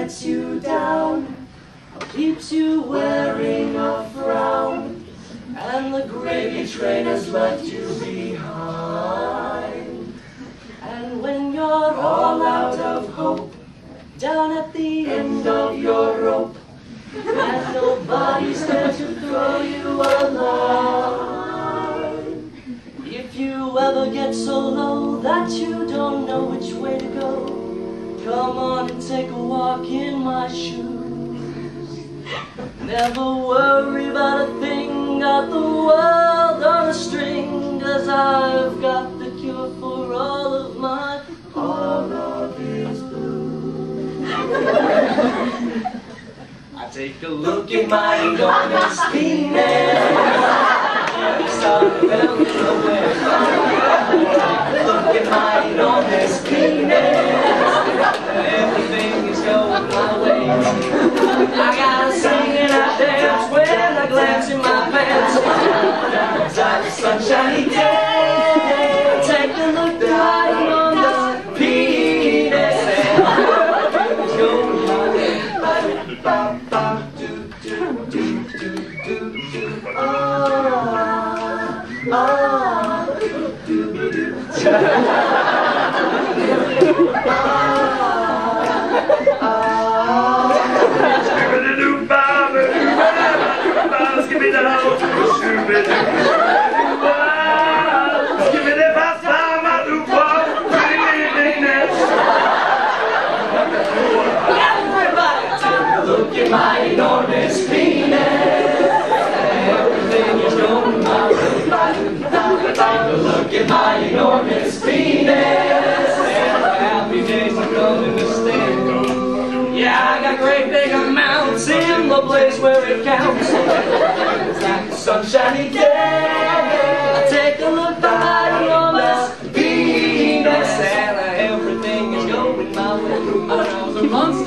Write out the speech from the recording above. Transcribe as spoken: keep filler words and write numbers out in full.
lets you down, keeps you wearing a frown, and the gravy train has left you behind. And when you're all out of hope, down at the end of your rope, and nobody's there to throw you a line. If you ever get so low that you don't know which way to go, come on and take a walk in my shoes. Never worry about a thing, got the world on a string, 'cause I've got the cure for all of my, all of these blues. I take a look at my enormous penis. Look at my enormous penis. Everything is going my way. I gotta sing and I dance when I glance in my pants. It's like a sunshiny day. Take a look at my enormous penis. Everything is going my way. Ah, do be do. Give me the Everybody, take a look at my enormous penis. Everything is going my way. Take a look at my enormous penis. Happy days are coming to stay. Yeah, I got great big amounts in the place where it counts. It's like a sunshiny day. Take a look at my enormous penis, and everything is going my way.